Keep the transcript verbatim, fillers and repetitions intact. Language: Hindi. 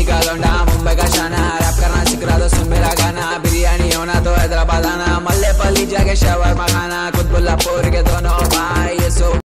दिल्ली का लौंडा मुंबई का शाना, रैप करना सीख रहा तो सुन मेरा गाना, बिरयानी होना तो हैदराबाद आना, मल्ले पली जाके शवरमा खाना, कुतुबुल्लापुर के दोनों भाई ये सो